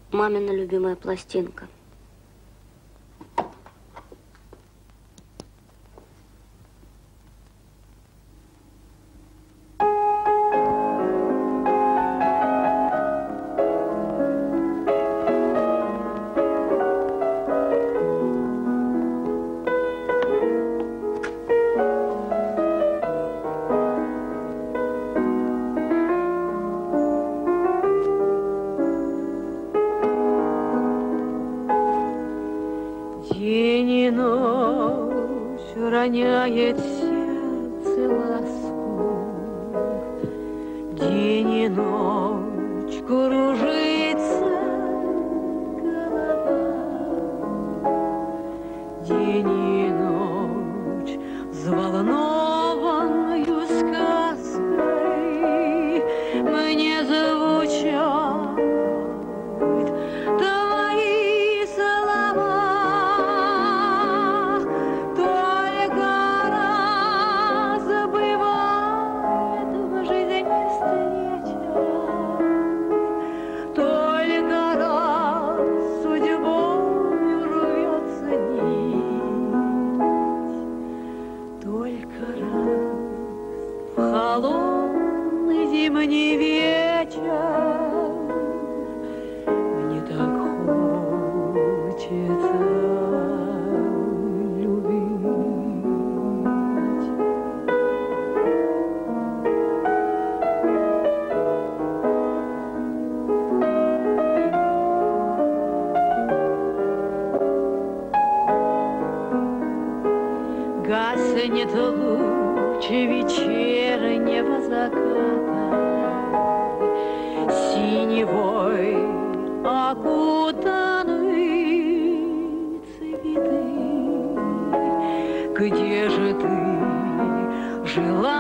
Мамина любимая пластинка. День и ночь роняет сердце ласку, день и ночь кружится голова, день и ночь взволнованную сказкой мне звучат твои слова. Холодный зимний вечер, мне так хочется любить. Гаснет луч вечернего заката, синевой окутаны цветы. Где же ты, жила?